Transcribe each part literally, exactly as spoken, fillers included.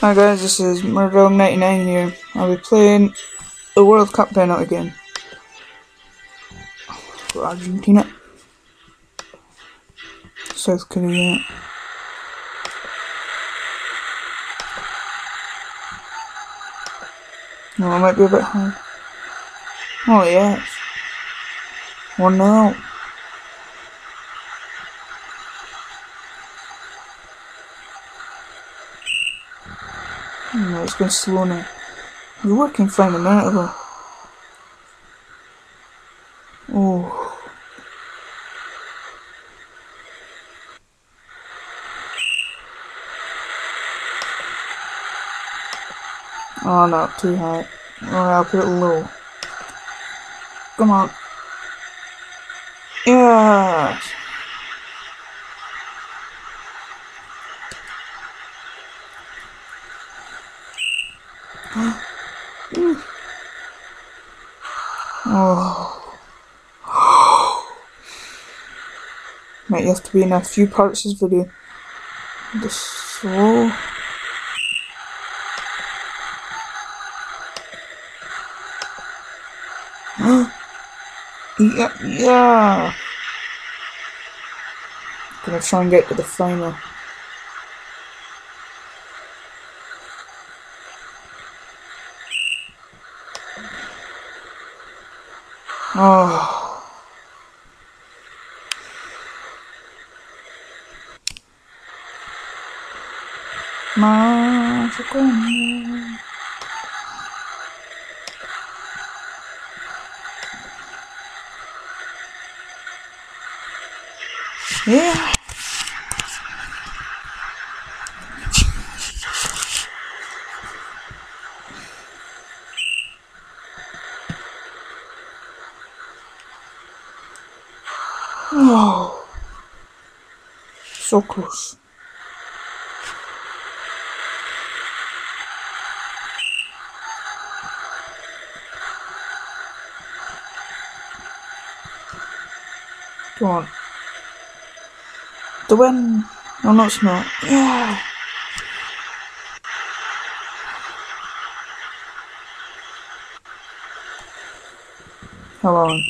Hi guys, this is Murdog ninety-nine here. I'll be playing the World Cup penalty game for Argentina. South Korea. Oh, it might be a bit hard. Oh yes. one nil. Oh, it's going slow now. It was working fine a minute ago. Oh. Oh, not too high. Oh, I'll put it low. Come on. Yes. Oh. Might have to be in a few parts of this video. Just slow. Yeah, yeah. Gonna try and get to the final. Oh. Macedonia. Yeah. Oh. So close. Go on. The win. No, no, it's not. Yeah. How long?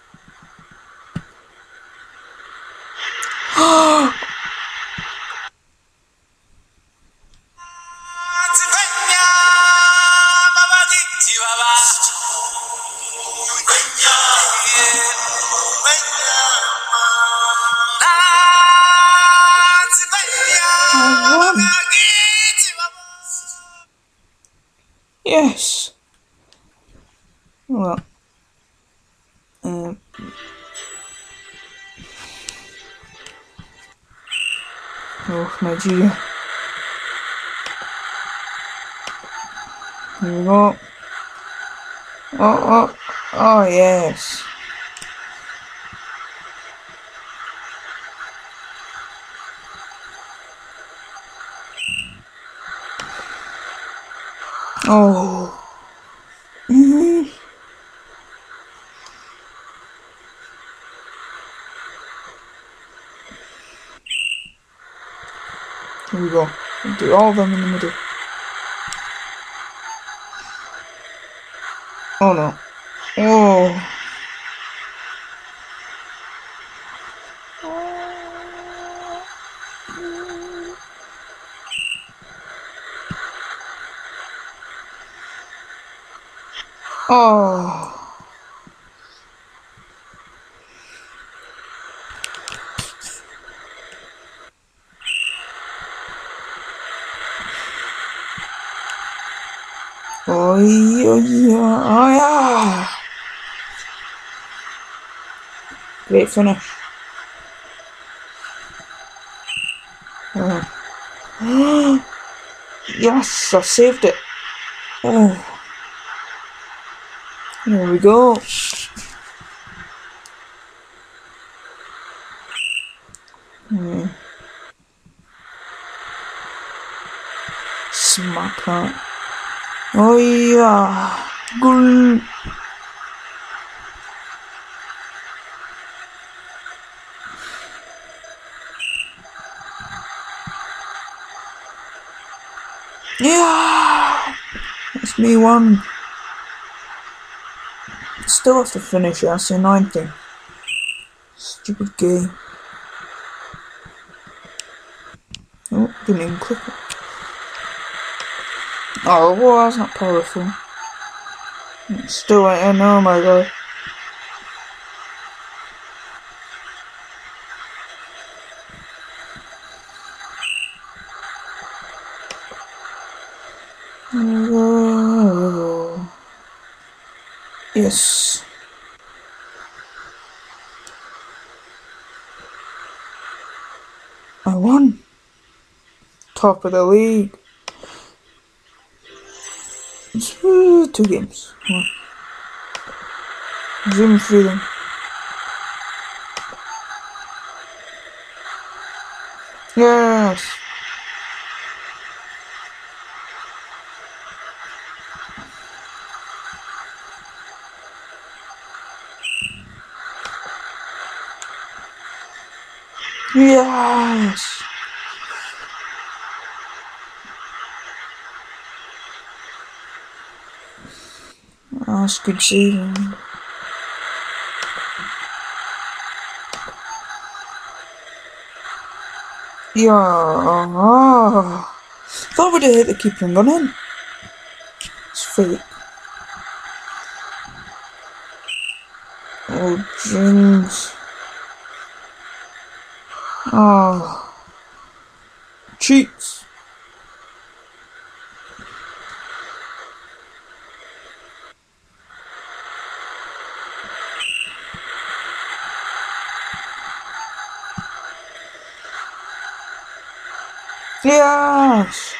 I won. Yes. Well. Um. Oh, Nigeria. Here we go. Oh, oh, oh, yes. Oh. Mm-hmm. Here we go. We'll do all of them in the middle. Oh no. Oh. Oh. Oh yeah, oh yeah. Great finish. Oh. Yes, I saved it. Oh. Here we go. Hmm. Smack that. Oh yeah. Goal. Yeah! That's me one. Still have to finish it, that's the annoying thing. Stupid game. Oh, didn't even click it. Oh, well, that's not powerful. Still, I know, oh my god. Oh. Yes. I won. Top of the league. It's uh, two games. Come on. Zoom through them. Yes. Yes. Oh, that's good saving. Yeah. Oh. Thought we'd have hit the keeper and gone in. It's fake. Oh, jinx. Oh. Cheats. Yes.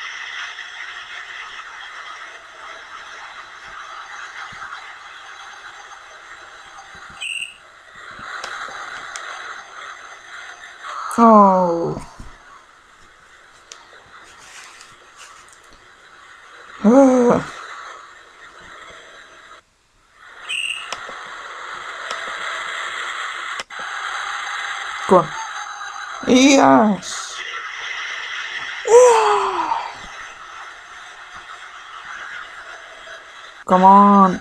Oh. Uh. Go on. Yes. Yeah. Come on.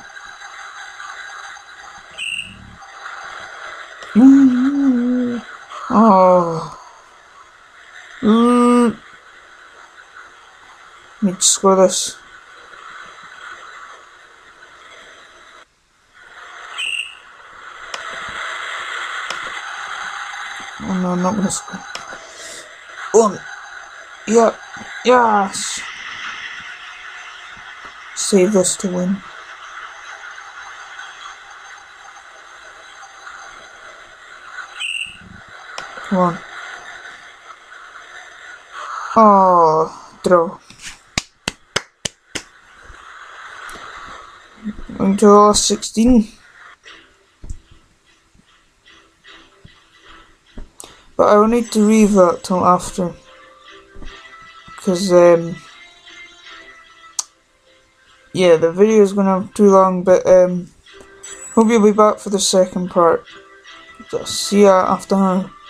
Mm. Oh. Mm. Need to score this. Oh no, I'm not gonna score. One. Yeah. Yes. Save this to win. Come on. Oh, draw. Going to the last sixteen. But I will need to leave that till after. Because, um, yeah, the video is going to be too long, but, um, hope you'll be back for the second part. So, see ya after now.